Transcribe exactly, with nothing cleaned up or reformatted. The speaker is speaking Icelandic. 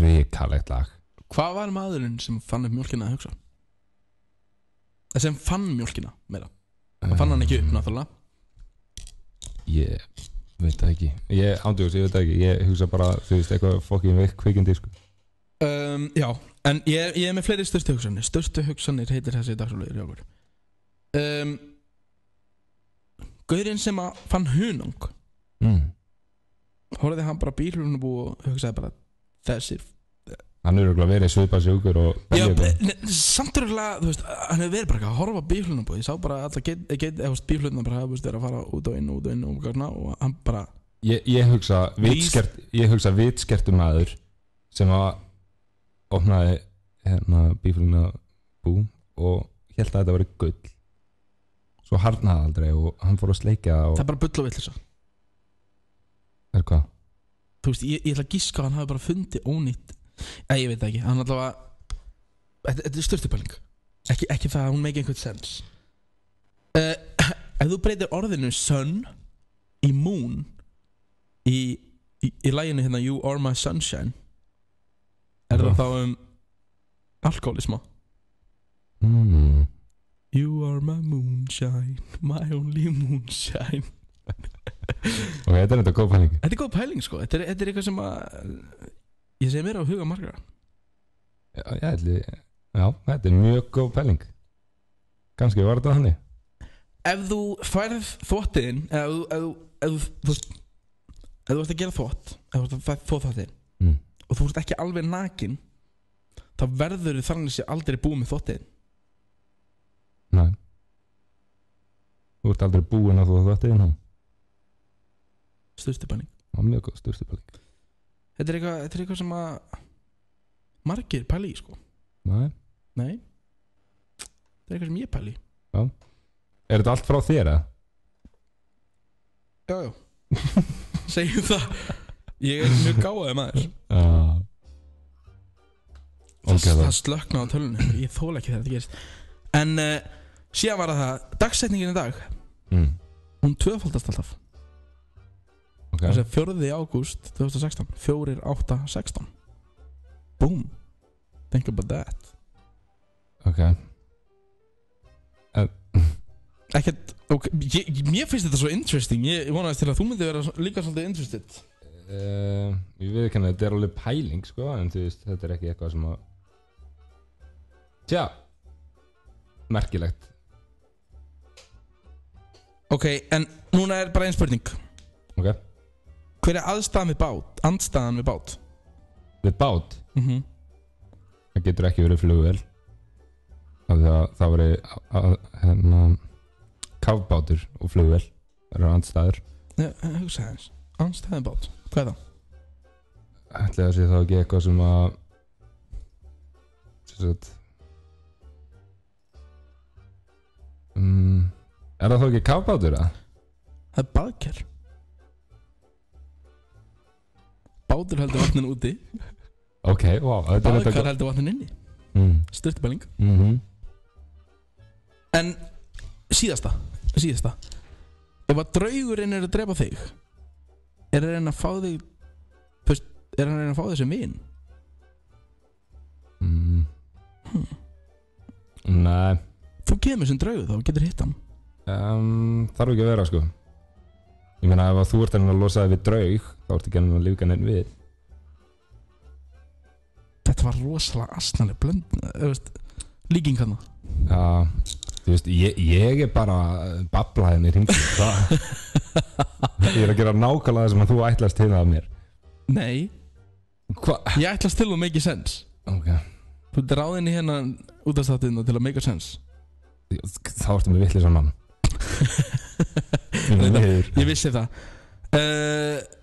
hrikalegt lag. Hvað var maðurinn sem fann upp mjólkina að hugsa? Sem fann mjólkina meira. Það fann hann ekki upp náttúrulega. Ég veit það ekki. Ég ándjóðs, ég veit það ekki. Ég hugsa bara, þú veist, eitthvað fokkin veik kvikindi sko. um, Já, en ég, ég er með fleiri störstu hugsanir. Störstu hugsanir heitir þessi dagsfólkur í okkur. um, Gaurinn sem að fann hunang mm. horfði hann bara bílhjólinu og hugsaði bara þessir. Hann er örugglega verið svipað sjúkur og Já, ne, samt örugglega, þú veist, hann hefur verið bara að horfa bílhjólinu og ég sá bara að bílhjólinu bara hefði verið að fara út og inn og út og inn og, og hann bara Ég, ég hugsa vitskert, ég hugsa vitskertum maður sem að opnaði hérna bílhjólinu bú og hélt að þetta væri gull. Svo harnaði aldrei og hann fór að sleikja og... Það er bara bull og vitleysa. Er hvað? Þú veist, ég, ég ætla að giska að hann hafi bara fundið ónýtt. Æ, ég veit það ekki, hann allavega Þetta, þetta er störtupæling ekki, ekki það að hún make einhvern sens uh, Ef þú breytir orðinu sun í moon í, í, í laginu hérna You Are My Sunshine er það þá um alkoholisma mm. You are my moonshine, my only moonshine Og þetta er þetta góð pæling. Þetta er góð pæling sko, þetta er, þetta er eitthvað sem að ég segi mér á huga margra. Já, ég ætli, já, þetta er mjög góð pæling. Kannski var þetta þannig. Ef þú færð þvottinn eða ef, ef, ef, ef, þú ef þú ert að gera þvott ef þú ert að fæða þvottinn mm. og þú ert ekki alveg nakin þá verður þú þannig sé aldrei búið með þvottinn. Nei. Þú ert aldrei búin að þú þvottinn. Styrstupæling. Já, mjög góð styrstupæling. Þetta er eitthvað, þetta er eitthvað sem að margir pæli í sko. Nei. Nei. Þetta er eitthvað sem ég pæli í. Já. Er þetta allt frá þér eða? Já, já. Segjum það. Ég er mjög gáðið maður. Já. Það, Okay, það slökna á tölunni. Ég þóla ekki þegar þetta gerist. En uh, síðan var það dagsetningin í dag. Mm. Hún tvöfaldast alltaf. Okay. Þess að fjórði ágúst tvö þúsund og sextán fjórir átta sextán. Boom. Think about that. Ok. Uh. Ekkert, ok, ég, mér finnst þetta svo interesting. Ég, ég vonaðist til að þú myndi vera líka svolítið interested. Uh, ég veit ekki að þetta er alveg pæling sko, en þú veist, þetta er ekki eitthvað sem að tja, merkilegt. Ok, en núna er bara ein spurning. Ok. Hver er aðstæðan við bát? Andstæðan við bát? Við bát? Mhm. Það getur ekki verið flugvél. Af því að það veri hérna kafbátur og flugvél. Það eru andstæður. Ja, hugsa þess. Andstæðan við bát. Hvað er það? Ætli það sé þá ekki eitthvað sem að sem sagt um, er það þá ekki kafbátur eða? Það er baðker. Bátur heldur vatnin úti. Ok, wow. Baðkar heldur vatnin inni. mm. Styrtibæling. mm-hmm. En síðasta Síðasta Ef að draugurinn er að drepa þig, er hann að fá þig fyrst, er hann að reyna að fá þig sem vin? mm. hmm. Nei. Þú kemur sem draugur þá, getur hitt hann. um, Þarf ekki að vera sko. Ég meina ef að þú ert að losa þig við draug, þá ertu ekki að lífga neinn við. Þetta var rosalega asnaleg blönd, líking hann. Já, þú veist, ég, ég er bara bablaðin í hringi. Ég er að gera nákvæmlega það sem að þú ætlast til það af mér. Nei. Hva? Ég ætlast til að make sense. Ok. Þú ert ráðinn í hérna útastáttina til að make sense. Þá ertu með vitlis á mann. Ég vissi það. uh,